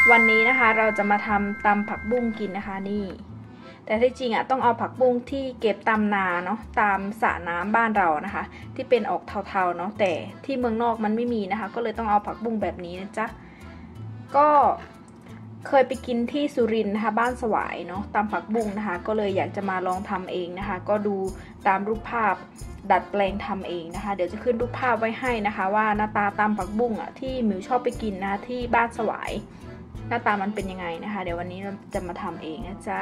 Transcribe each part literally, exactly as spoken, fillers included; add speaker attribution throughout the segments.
Speaker 1: วันนี้นะคะเราจะมาทำตำผักบุ้งกินนะคะนี่แต่ที่จริงอ่ะต้องเอาผักบุ้งที่เก็บตามนาเนาะตามสระน้ำบ้านเรานะคะที่เป็นออกเทาๆเนาะแต่ที่เมืองนอกมันไม่มีนะคะก็เลยต้องเอาผักบุ้งแบบนี้นะจ๊ะก็เคยไปกินที่สุรินทร์นะคะบ้านสวายเนาะตำผักบุ้งนะคะก็เลยอยากจะมาลองทำเองนะคะก็ดูตามรูปภาพดัดแปลงทำเองนะคะเดี๋ยวจะขึ้นรูปภาพไว้ให้นะคะว่าหน้าตาตำผักบุ้งอ่ะที่มิวชอบไปกินนะที่บ้านสวายหน้าตามันเป็นยังไงนะคะเดี๋ยววันนี้เราจะมาทำเองนะจ๊ะ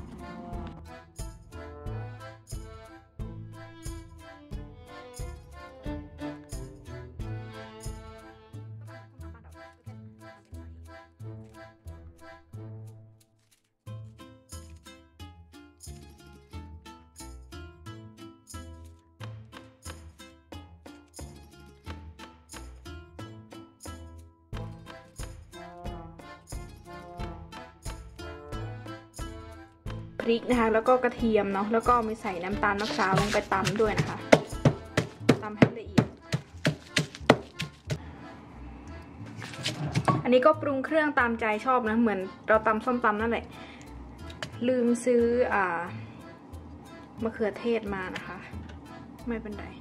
Speaker 1: พริกนะคะแล้วก็กระเทียมเนาะแล้วก็มีใส่น้ำตาลมะพร้าวลงไปตำด้วยนะคะตำให้ละเอียดอันนี้ก็ปรุงเครื่องตามใจชอบนะเหมือนเราตำส้มตำนั่นแหละลืมซื้ออ่ามะเขือเทศมานะคะไม่เป็นไร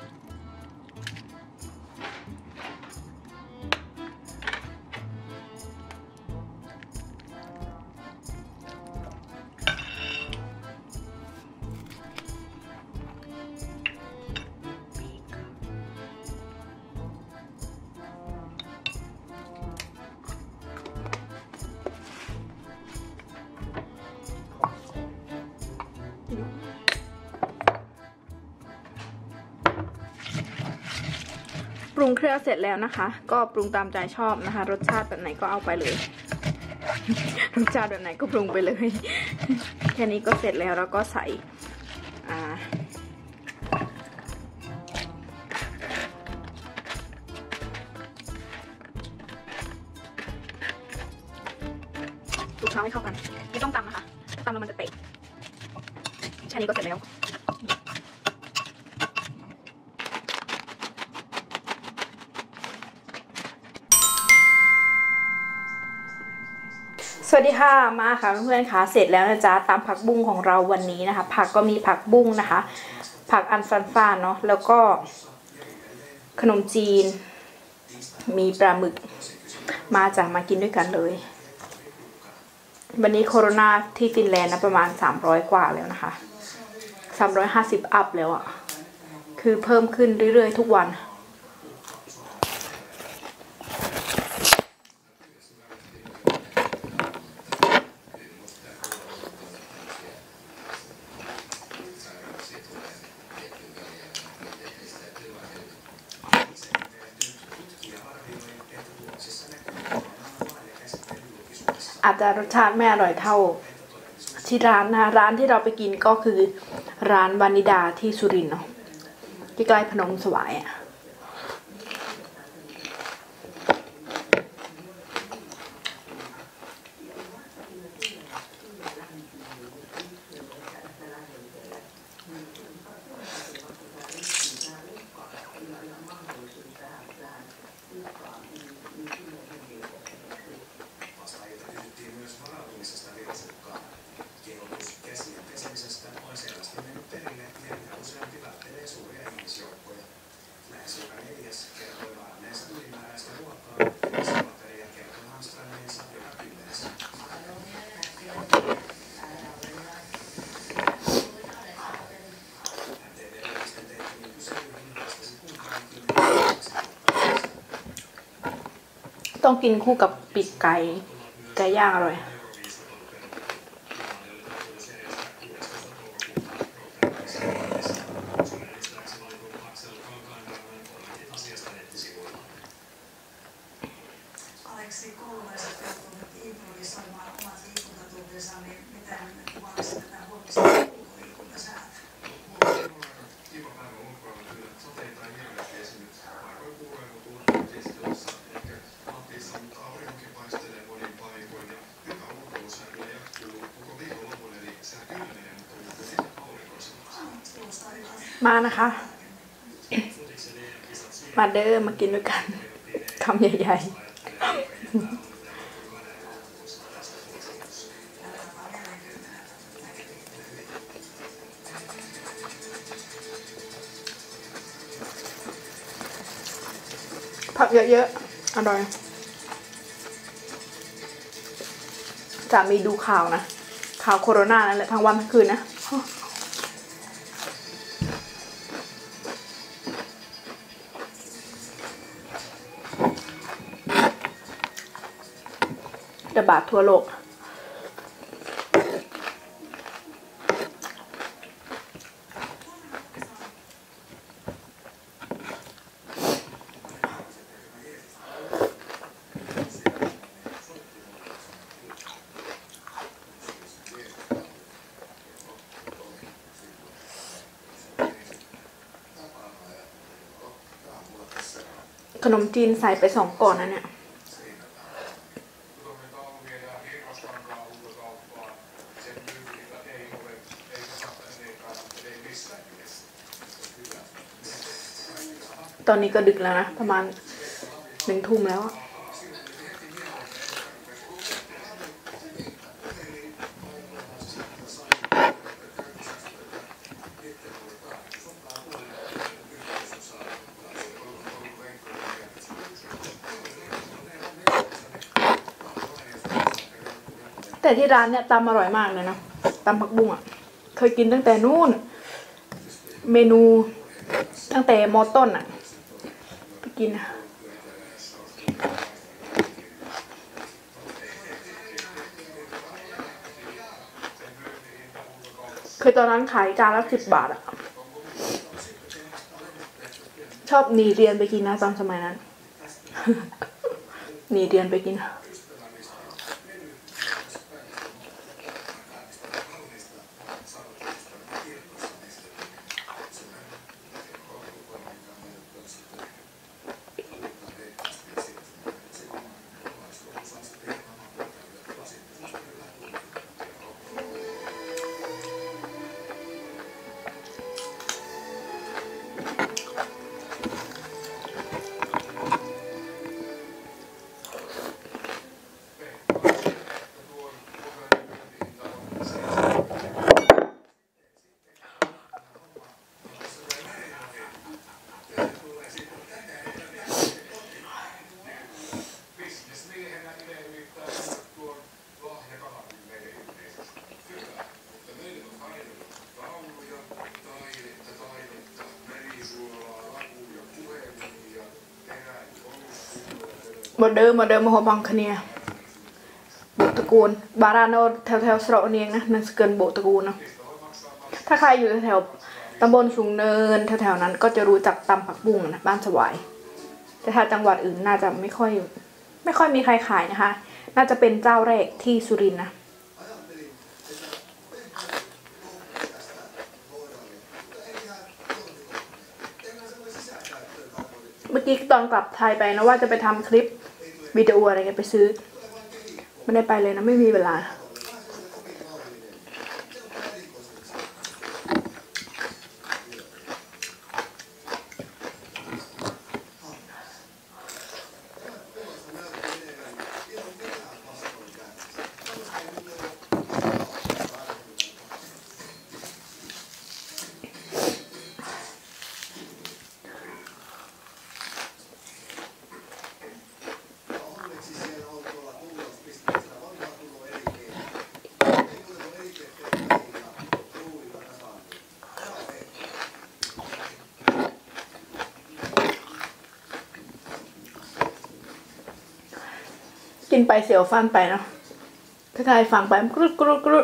Speaker 1: ปรุงเครื่องเสร็จแล้วนะคะก็ปรุงตามใจชอบนะคะรสชาติแบบไหนก็เอาไปเลยรสชาติแบบไหนก็ปรุงไปเลยแค่นี้ก็เสร็จแล้วแล้วก็ใส่อ่าคลุกเคล้าให้เข้ากันไม่ต้องตำนะคะตำแล้วมันจะเตะแค่นี้ก็เสร็จแล้วสวัสดีค่ะมาค่ะเพื่อนๆค่ะเสร็จแล้วนะจ๊ะตำผักบุ้งของเราวันนี้นะคะผักก็มีผักบุ้งนะคะผักอันฟ้านๆเนาะแล้วก็ขนมจีนมีปลาหมึกมาจากมากินด้วยกันเลยวันนี้โคโรนาที่ฟินแลนด์นะประมาณสามร้อยกว่าแล้วนะคะสามร้อยห้าสิบอัพแล้วอะคือเพิ่มขึ้นเรื่อยๆทุกวันอาจจะรสชาติไม่อร่อยเท่าที่ร้านนะร้านที่เราไปกินก็คือร้านวานิดาที่สุรินทร์เนาะใกล้ๆพนมสวายอ่ะต้องกินคู่กับปีกไก่ไก่ย่างอร่อยมานะคะมาเด้อมากินด้วยกันคำใหญ่ๆผักเยอะๆอร่อยสามีดูข่าวนะข่าวโควิดนั่นแหละทั้งวันทั้งคืนนะระบาดทั่วโลกขนมจีนใส่ไปสองก่อนนะเนี่ยตอนนี้ก็ดึกแล้วนะประมาณหนึ่งทุ่มแล้วแต่ที่ร้านเนี่ยตำอร่อยมากเลยนะตำผักบุ้งอ่ะเคยกินตั้งแต่นู่นเมนูตั้งแต่มอต้นอ่ะไปกินคือตอนนั้นขายจานละสิบบาทอ่ะชอบหนีเรียนไปกินนะตอนสมัยนั้นหนีเรียนไปกินหมดเดิมหมดเดิมมาหอบังคเนียโบตะกูลบาราโนแถวแถวสระเนียงนะนั่นสเกินโบตะกูลเนาะถ้าใครอยู่แถวตำบลสูงเนินแถวแถวนั้นก็จะรู้จักตำผักบุ้งนะบ้านสวายแต่ถ้าจังหวัดอื่นน่าจะไม่ค่อยไม่ค่อยมีใครขายนะคะน่าจะเป็นเจ้าแรกที่สุรินทร์นะเมื่อกี้ตอนกลับไทยไปนะว่าจะไปทำคลิปวิดีโออะไรกันไปซื้อไม่ได้ไปเลยนะไม่มีเวลากินไปเสียวฟันไปเนาะถ้าใครฟังไปกรุดกรุดกรุด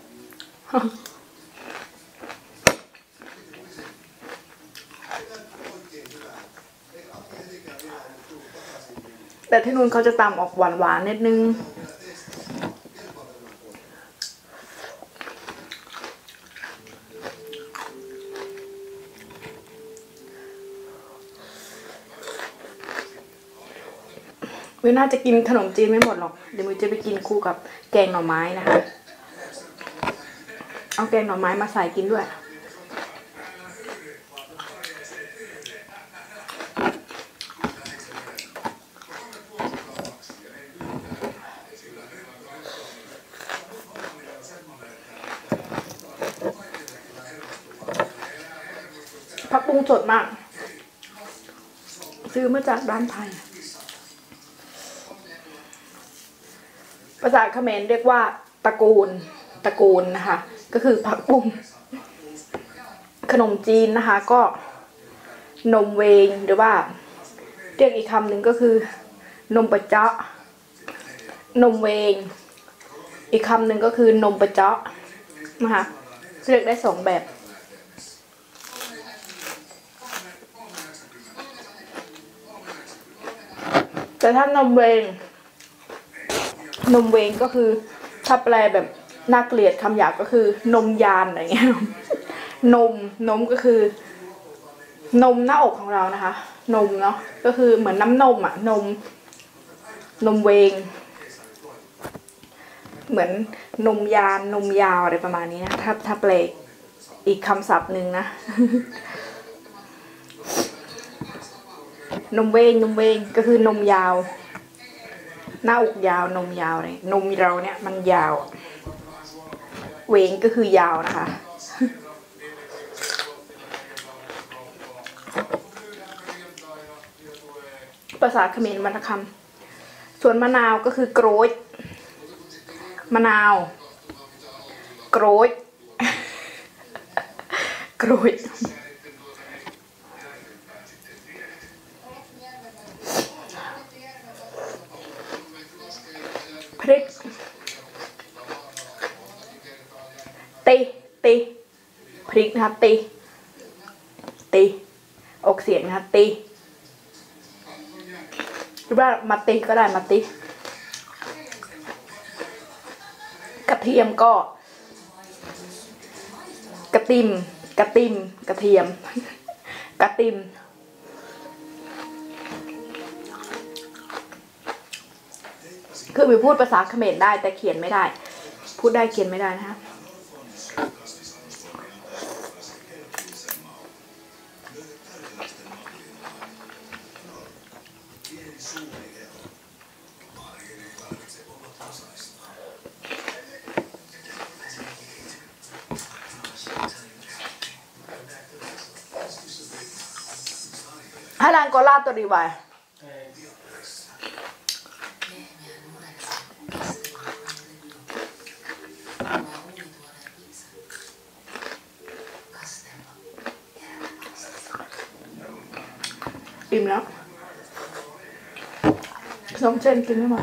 Speaker 1: แต่ที่นู่นเขาจะตำออกหวานหวานนิดนึงวิน่าจะกินขนมจีนไม่หมดหรอกเดี๋ยวมิวจะไปกินคู่กับแกงหน่อไม้นะคะเอาแกงหน่อไม้มาใส่กินด้วยผักบุ้งสดมากซื้อซื้อมาจากด้านไทยภาษาเขมรเรียกว่าตระกูลตระกูลนะคะก็คือผักบุ้งขนมจีนนะคะก็นมเวงหรือว่าเรียกอีกคำหนึ่งก็คือนมปะเจาะนมเวงอีกคำหนึ่งก็คือนมปะเจาะนะคะเรียกได้สองแบบแต่ถ้านมเวงนมเวงก็คือถ้าแปลแบบน่าเกลียดคำหยาบก็คือนมยานอะไรเงี้ยนมนมก็คือนมหน้าอกของเรานะคะนมเนาะก็คือเหมือนน้ำนมอะนมนมเวงเหมือนนมยานนมยาวอะไรประมาณนี้นะถ้าถ้าแปลอีกคำศัพท์หนึ่งนะ นมเวงนมเวงก็คือนมยาวหน้าอกยาวนมยาวเลยนมเราเนี่ยมันยาวเวงก็คือยาวนะคะภาษาเขมรวรรณคำส่วนมะนาวก็คือโกรยมะนาวโกรยโกรยพริกตีตีพริกนะคะตีตีออกเสียงนะคะตีหรือว่ามาตีก็ได้มาตีกระเทียมก็กระติมกระติมกระเทียมกระติมคือมีพูดภาษาเขมรได้แต่เขียนไม่ได้พูดได้เขียนไม่ได้นะคะให้ร้านโกลาตัวดีไว้อิ่มแล้วสองเส้นกินไม่หมด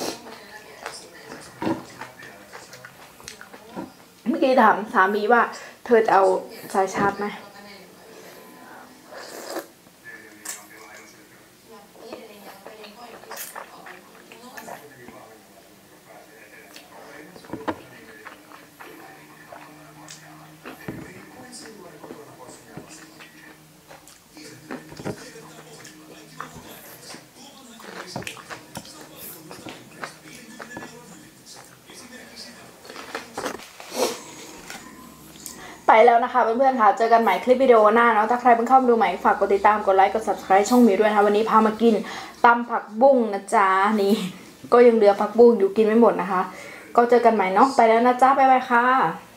Speaker 1: เมื่อกี้ถามสามีว่าเธอจะเอาสายชาร์จไหมไปแล้วนะคะเพื่อนๆค่ะเจอกันใหม่คลิปวิดีโอหน้าเนาะถ้าใครเพิ่งเข้ามาดูใหม่ฝากกดติดตามกดไลค์กด ซับสไครบ์ ช่องมิวด้วยนะคะวันนี้พามากินตำผักบุ้งนะจ๊ะนี่ก็ยังเหลือผักบุ้งอยู่กินไม่หมดนะคะก็เจอกันใหม่เนาะไปแล้วนะจ๊ะบ๊ายบายค่ะ